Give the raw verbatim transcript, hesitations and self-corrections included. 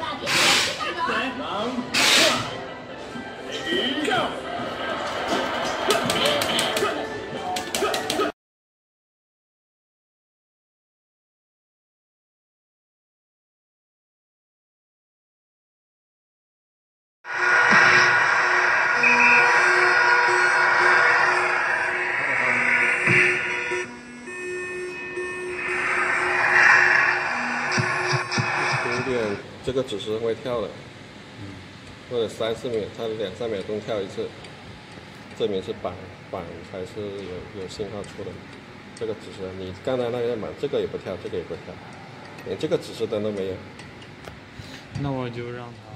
这个指示会跳的，或者三四秒，它两三秒钟跳一次，证明是板板才是有有信号出的。这个指示，你刚才那个板，这个也不跳，这个也不跳，连这个指示灯都没有。 那我就让它。